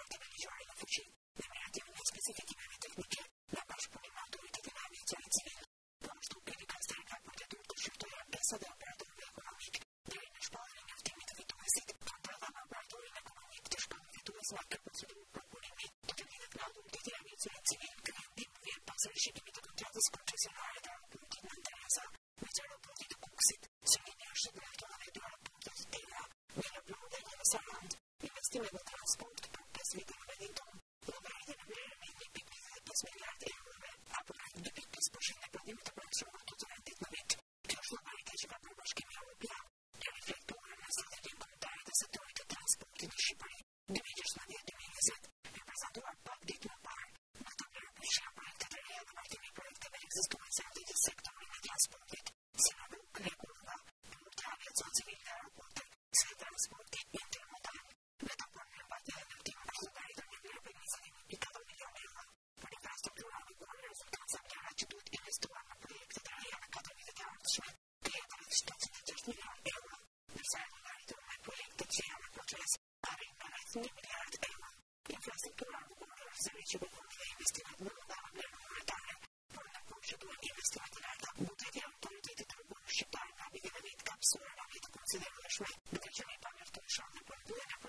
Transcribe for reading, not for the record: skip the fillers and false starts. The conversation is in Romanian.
parte beneficiare in uffici delle specifiche tecniche la Bashkirima autoritățile de aviație civil. Posto che di Castellca poate tutto scelto la pesa da operatori economici, de inășpare în activități viitoare, controla operatorii economici, deci că viitoare să facă posibil propunere, determină la autoritățile de aviație civil, că din via pasări și limite contracte concesionare de punti în Teresa, vicerea punti de Cuxit, Silinia și directoare de la punti de Tera, nella blonda e nella Saland, investimento di trasporto per pesvite di Wellington, lavorare di miglioramenti di $10 miliardi apărare de pe spășine plătimite pentru soprattutto nell'investimento, che è stata partecipa per la schema europea, che riflettono la strategia comunitaria del settore dei trasporti di Cipri, di legislativa 2007, representato al PAC di Tupar, ma també la proiecte de la parte de proiecte de existențiale del sectorului de transport, senador Grecova, pentru aviația civilă de aeroporte, se transporte intermodal, metapone în partea de activă ajutare de nivel permisă de implicată în milioane per infrastruttura di cui risultanza abbiamo acceduto in questo anno proiecte de la Academia de Management, che è della situazione di €10 miliardi, per salvare un proiecte ce hanno processo a rinnovare €1 miliardi, infrastruttura di cui servizi pubblici e investimenti non vanno monetarie, per una procedura di investimenti in alta, buttati autorità di uscita, navigare capsule, navigare considerare, perché c'è nei panel che sono per